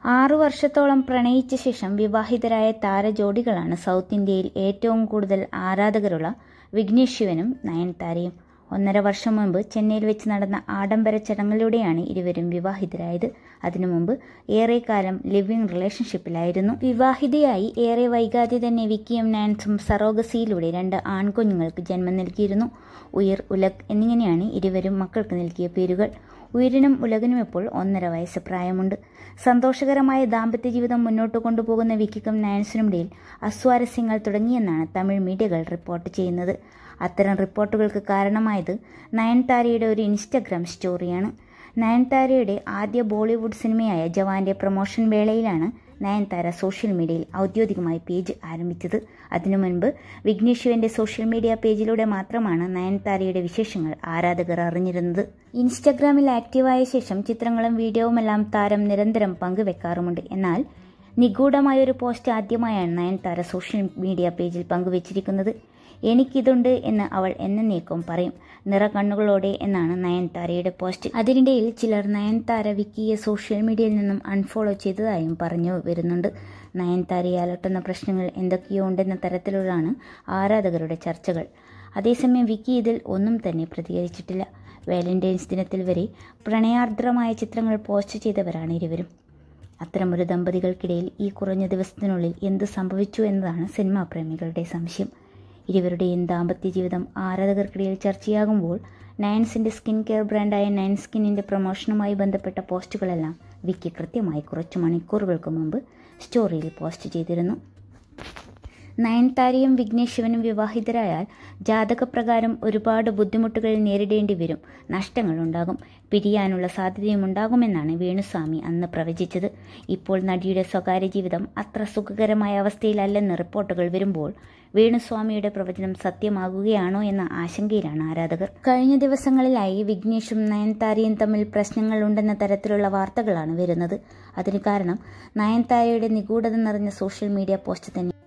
6 വർഷത്തോളം പ്രണയിച്ച ശേഷം വിവാഹിതരായ താരജോഡികളാണ് സൗത്ത് ഇന്ത്യയിൽ ഏറ്റവും കൂടുതൽ ആരാധകരുള്ള വിഘ്നേഷ് ശിവനും നയൻതാരയും. 1.5 വർഷം മുമ്പ് ചെന്നൈയിൽ വെച്ച് നടന്ന ആഡംബര ചടങ്ങിലൂടെയാണ് ഇരുവരും വിവാഹിതരായത്. അതിനു മുമ്പ് ഏറെക്കാലം ലിവിംഗ് റിലേഷൻഷിപ്പിലായിരുന്നു. വിവാഹിതയായി ഏറെ വൈകാതെ തന്നെ വിക്കിയും നാൻസും സറോഗസിയിലൂടെ 2 ആൺകുഞ്ഞുങ്ങൾക്ക് ജന്മം നൽകിയിരുന്നു. ഉയർ, ഉലഗ് എന്നിങ്ങനെയാണ് ഇരുവരും മക്കൾക്ക് നൽകിയ പേരുകൾ. ഉയരിനും ഉലകിനും ഇപ്പോൾ 1.5 വയസ്സ് പ്രായമുണ്ട്. സന്തോഷകരമായ ദാമ്പത്യ ജീവിതം മുന്നോട്ട് കൊണ്ടുപോകുന്ന വിക്കിക്കും നാൻസിനുമിടയിൽ അസ്വാരസ്യങ്ങൾ തുടങ്ങിയെന്നാണ് തമിഴ് മീഡിയകൾ റിപ്പോർട്ട് ചെയ്യുന്നത്. അത്തരം റിപ്പോർട്ടുകൾക്ക് കാരണമായത് നയൻതാരയുടെ ഒരു ഇൻസ്റ്റഗ്രാം സ്റ്റോറിയാണ്. നയൻതാരയുടെ ആദ്യ ബോളിവുഡ് സിനിമയായ ജവാന്റെ പ്രൊമോഷൻ വേളയിലാണ് നയൻതാര സോഷ്യൽ മീഡിയയിൽ ഔദ്യോഗികമായി പേജ് ആരംഭിച്ചത്. അതിനു മുൻപ് വിഘ്നേഷ് ശിവന്റെ സോഷ്യൽ മീഡിയ പേജിലൂടെ മാത്രമാണ് നയൻതാരയുടെ വിശേഷങ്ങൾ ആരാധകർ അറിഞ്ഞിരുന്നത്. ഇൻസ്റ്റഗ്രാമിൽ ആക്റ്റീവായ ശേഷം ചിത്രങ്ങളും വീഡിയോവുമെല്ലാം താരം നിരന്തരം പങ്കുവെക്കാറുമുണ്ട്. എന്നാൽ നിഗൂഢമായൊരു പോസ്റ്റ് ആദ്യമായാണ് നയൻതാര സോഷ്യൽ മീഡിയ പേജിൽ പങ്കുവച്ചിരിക്കുന്നത്. എനിക്കിതുണ്ട് എന്ന് അവൾ എന്നേക്കും പറയും, നിറകണ്ണുകളോടെ എന്നാണ് നയൻതാരയുടെ പോസ്റ്റ്. അതിനിടയിൽ ചിലർ നയൻതാര വിക്കിയെ സോഷ്യൽ മീഡിയയിൽ നിന്നും അൺഫോളോ ചെയ്തതായും പറഞ്ഞു വരുന്നുണ്ട്. നയൻതാരയെ അലട്ടുന്ന പ്രശ്നങ്ങൾ എന്തൊക്കെയോ ഉണ്ടെന്ന തരത്തിലുള്ളതാണ് ആരാധകരുടെ ചർച്ചകൾ. അതേസമയം വിക്കി ഇതിൽ ഒന്നും തന്നെ പ്രതികരിച്ചിട്ടില്ല. വാലന്റൈൻസ് ദിനത്തിൽ വരെ പ്രണയാർദ്രമായ ചിത്രങ്ങൾ പോസ്റ്റ് ചെയ്തവരാണ് ഇരുവരും. അത്തരമൊരു ദമ്പതികൾക്കിടയിൽ ഈ കുറഞ്ഞ ദിവസത്തിനുള്ളിൽ എന്ത് സംഭവിച്ചു എന്നതാണ് സിനിമാ പ്രേമികളുടെ സംശയം. ഇരുവരുടെയും ദാമ്പത്യ ജീവിതം ആരാധകർക്കിടയിൽ ചർച്ചയാകുമ്പോൾ നയൻസിന്റെ സ്കിൻ കെയർ ബ്രാൻഡായ നയൻ സ്കിന്നിന്റെ പ്രൊമോഷനുമായി ബന്ധപ്പെട്ട പോസ്റ്റുകളെല്ലാം വിക്കി കൃത്യമായി കുറച്ചു മണിക്കൂറുകൾക്ക് മുമ്പ് സ്റ്റോറിയിൽ പോസ്റ്റ് ചെയ്തിരുന്നു. നയൻതാരയും വിഘ്നേഷ് ശിവനും വിവാഹിതരായാൽ ജാതകപ്രകാരം ഒരുപാട് ബുദ്ധിമുട്ടുകൾ നേരിടേണ്ടി വരും, നഷ്ടങ്ങളുണ്ടാകും, പിരിയാനുള്ള സാധ്യതയും ഉണ്ടാകുമെന്നാണ് വേണുസ്വാമി അന്ന് പ്രവചിച്ചത്. ഇപ്പോൾ നടിയുടെ സ്വകാര്യ ജീവിതം അത്ര സുഖകരമായ അവസ്ഥയിലല്ലെന്ന് റിപ്പോർട്ടുകൾ വരുമ്പോൾ വേണുസ്വാമിയുടെ പ്രവചനം സത്യമാകുകയാണോ എന്ന ആശങ്കയിലാണ് ആരാധകർ. കഴിഞ്ഞ ദിവസങ്ങളിലായി വിഘ്നേഷും നയൻതാരയും തമ്മിൽ പ്രശ്നങ്ങളുണ്ടെന്ന തരത്തിലുള്ള വാർത്തകളാണ് വരുന്നത്. അതിന് കാരണം നയൻതാരയുടെ നിഗൂഢത നിറഞ്ഞ സോഷ്യൽ മീഡിയ പോസ്റ്റ് തന്നെ.